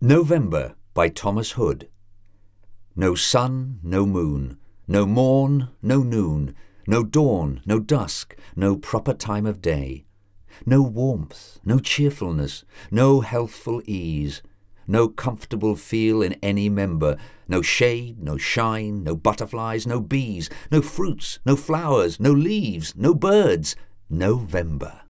November by Thomas Hood. No sun, no moon, no morn, no noon, no dawn, no dusk, no proper time of day, no warmth, no cheerfulness, no healthful ease, no comfortable feel in any member, no shade, no shine, no butterflies, no bees, no fruits, no flowers, no leaves, no birds, November.